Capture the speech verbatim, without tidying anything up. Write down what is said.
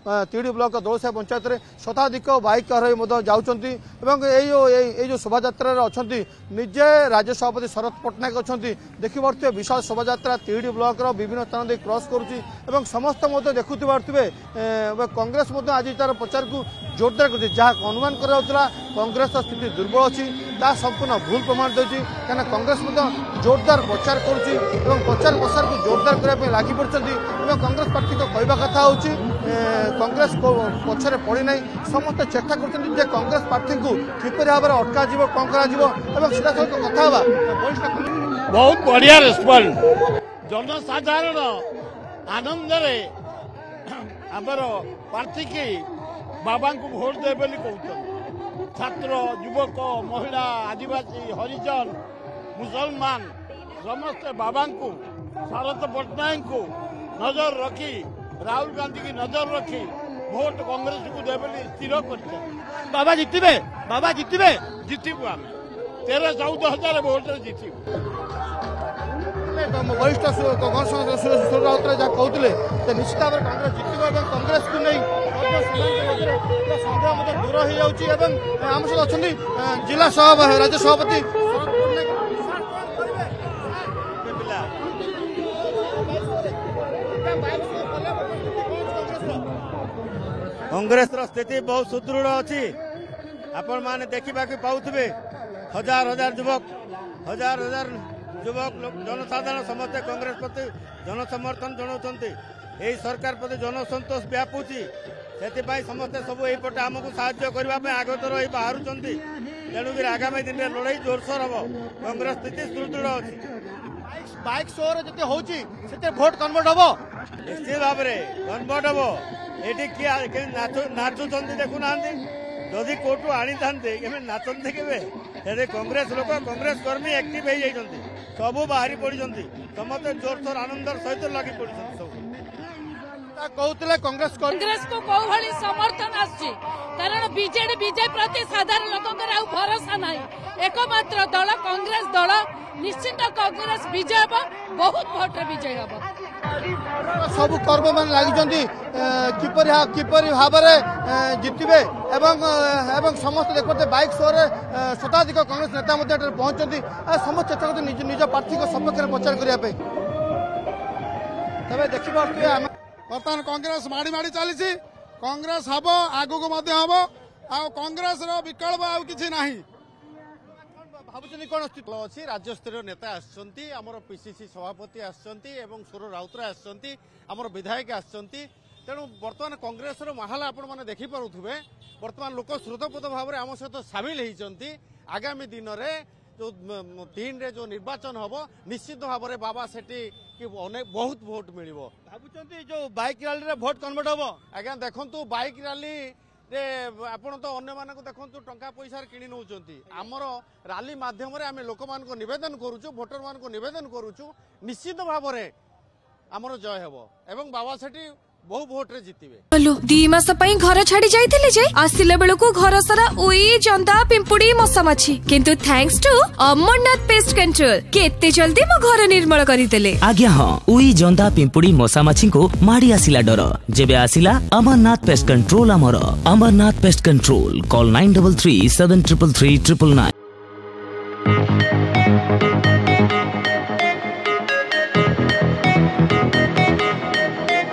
तिड़ी block दौलसाही panchayat में शताधिक bike आरोही जाऊँगी जो शोभा अच्छा निजे राज्य सभापति शरद पट्टनायक अच्छा देखिपे विशाल शोभा तिड़ी ब्लॉक विभिन्न स्थान दे क्रॉस करुँच समस्त देखुवे कांग्रेस आज तार प्रचार को जोरदार कर जहाँ अनुमान करा कांग्रेस स्थिति दुर्बल अच्छी संपूर्ण भूल प्रमाण देती कहीं कांग्रेस जोरदार प्रचार करुँची प्रचार प्रसार को जोरदार करने लगी पड़ती कांग्रेस पार्टी को कहवा कथा हूँ कांग्रेस पछरे पड़ी ना समस्त चेष्टा कर कांग्रेस पार्टी को किपर भाव में अटका कौन कर सीधा सहित कथा बहुत बढ़िया रेस्पन्स जनसाधारण आनंद आमर प्रार्थी की बाबा को भोट दे बोली कहते छात्र युवक महिला आदिवासी हरिजन मुसलमान समस्त बाबा को शरद पट्टनायक को नजर रखी राहुल गांधी की नजर रखी भोट कांग्रेस को दे बोली स्थिर कर बाबा जीतबे बाबा जीतबे जीतबू आम तेरह चौदह हजार भोट जीतबू वरिष्ठ सुर राउत जहाँ कहते निश्चित भाव में कांग्रेस जीत कांग्रेस को नहीं संग्राम दूर हो जाऊँगी आम सहित अच्छा जिला राज्य सभापति कांग्रेस स्थिति बहुत सुदृढ़ अच्छी आपण मैंने देखा पाऊे हजार हजार युवक हजार हजार युवक जनसाधारण समस्त कांग्रेस प्रति जनसमर्थन जनाऊँच यही सरकार प्रति जनसंतोष व्यापुची से समस्ते सब यहीपटे आमको साहाय्य करने आगतर हो बाहर तेणुक आगामी दिन में लड़ाई जोरसोर हम कांग्रेस स्थिति सुदृढ़ अच्छी बाइक शो जो होती भोट कन्वर्ट हम निश्चित भाव में कन्वर्ट हम ये किए नाचुंट देखुना जदि कोर्ट आनी था नाचते के कांग्रेस लोक कांग्रेस कर्मी एक्टिव हो जाती सब बाहरी पड़ी समस्त जोरसोर आनंद सहित लगी पड़ी सब कहते कांग्रेस कांग्रेस को कौ भाई समर्थन आसछि कारण बीजेडी बीजेपी प्रति साधारण लोक भरोसा ना एकमात्र दल कांग्रेस दल निश्चित कांग्रेस विजय हम बहुत भोट विजय हम सब कर्म मान लगी किपर किपर भाव में जितबे एवं समस्त देखते बाइक शो शताधिक कांग्रेस नेता पहुंचती समस्त चेष्टा करते निज निज प्रार्थी सपक्ष में प्रचार करने तबे देखा बर्तमान कांग्रेस माड़ी माड़ी चली कांग्रेस हम आग को हम आ कांग्रेस विकल्प आउ कि नहीं भावुँ कौन स्थिति अच्छी राज्य स्तरीय नेता आमर पीसीसी सभापति आसर सुर राउतराय आमर विधायक आसती तेणु बर्तमान कांग्रेस माहौल आपण मैंने देखिपे बर्तमान लोक श्रुतपुत भाव में आम सहित सामिल होती आगामी दिन में जो तीन रे जो निर्वाचन हम निश्चित भाव में बाबा सेठी कि बहुत भोट मिल भावुं जो बाइक रैली रे भोट कन्वर्ट हम आज्ञा देखु बाइक रैली रे आपण तो अन्य मानक देखु टंका पैसा किणी नौ आमर रैली माध्यम आम लोक मान नवेदन करुचु भोटर मान नवेदन करुचु निश्चित भाव में आमर जय हम एवं बाबा सेठी बहु भोट रे जीतिबे दी मास पई घर छाड़ी जाइथिले जे आसिले बेलको घर सारा ओई जंदा पिंपुड़ी मसा माछी किंतु thanks to Amarnath pest control केते जल्दी मो घर निर्मल करितेले आज्ञा हां ओई जंदा पिंपुड़ी मसा माछी को माडी आसिला डर जेबे आसिला अमरनाथ पेस्ट कंट्रोल हमर Amarnath pest control call nine three three seven three three triple nine.